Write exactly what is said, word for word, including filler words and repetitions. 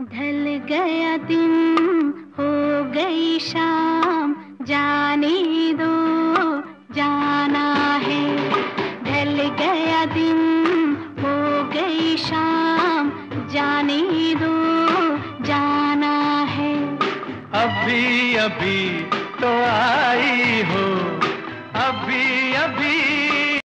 ढल गया दिन हो गई शाम, जाने दो जाना है। ढल गया दिन हो गई शाम, जाने दो जाना है। अभी अभी तो आई हो, अभी अभी